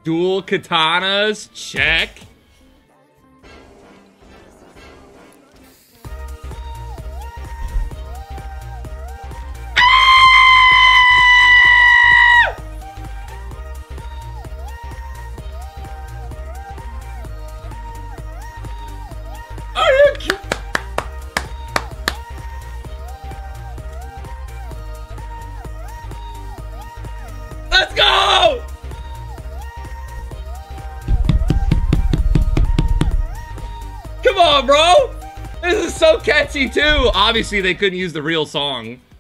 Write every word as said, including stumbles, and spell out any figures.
Dual katanas, check. Are you kidding? Let's go! Come on, bro! This is so catchy, too! Obviously, they couldn't use the real song.